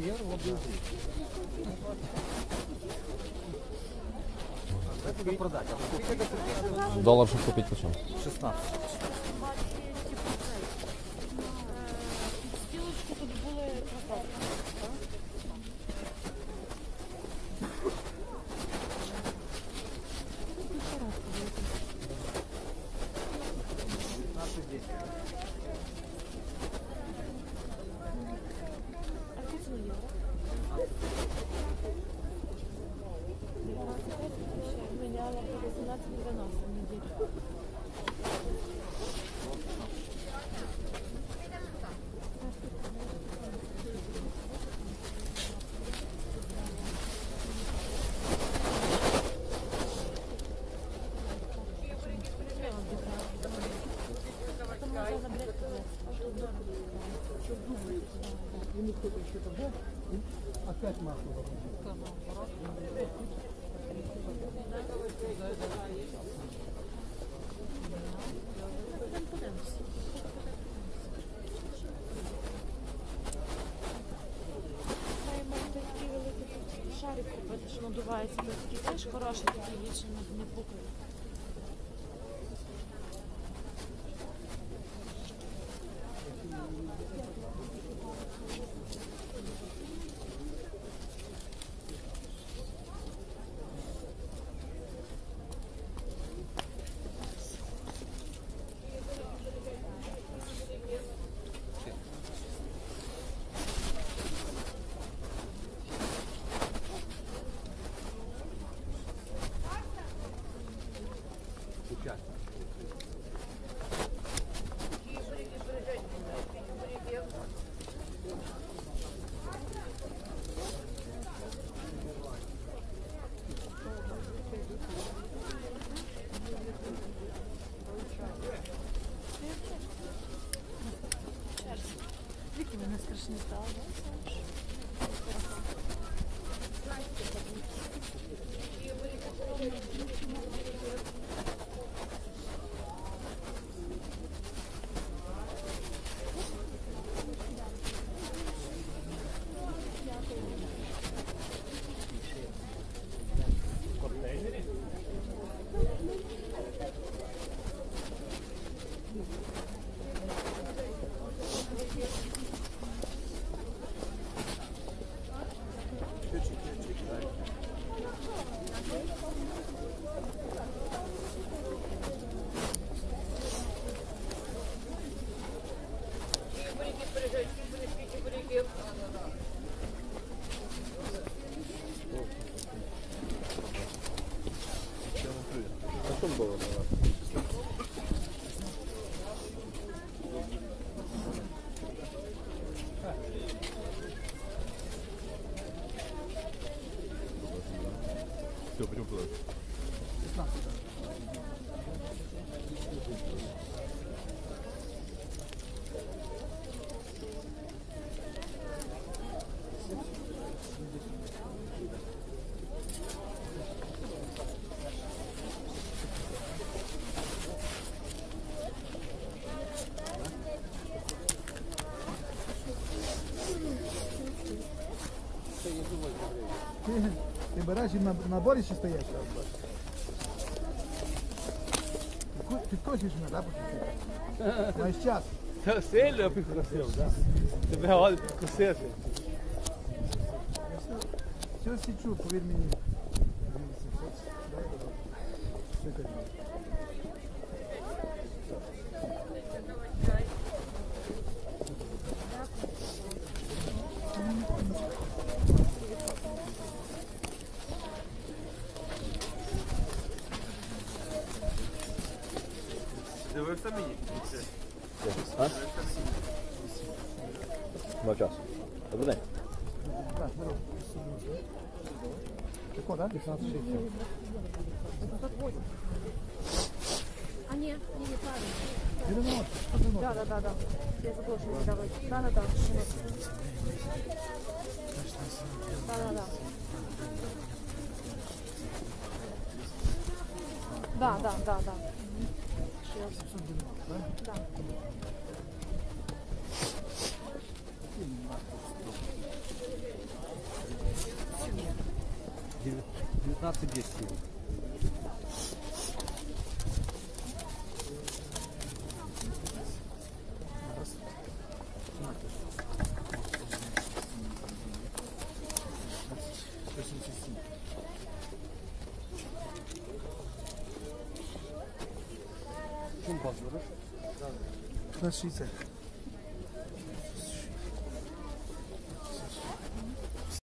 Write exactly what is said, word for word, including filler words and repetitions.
євро в об'єкті. Доллар, щоб купити по чому? шістнадцять. Стілочки тут були назад. Меняла по восемнадцать девяносто в неделю. Опять масло. Шарик купити, що надувається, то такий теж хороший, такий більше не пукає. Скільки вони страшні стали, так? Все, пойдем туда. Ти, ти береш і на, на борі ще стоять. Підкочиш мене, так? Маєш час. Сильно підкосив, так? Тебе годі підкосити. Все січу, повір мені. Дивився мені? А? Два часу. Добрий день. Так, здорово. Тако, так? пятнадцать шестьдесят. А ні, ні, ні, правильно. девяносто. Да, да, да, да. Я забула, що не давай. Да, да, да. Да, да, да. Да, да, да, да. Да. шестнадцать десять. Чому базуєш? шістнадцять шістдесят.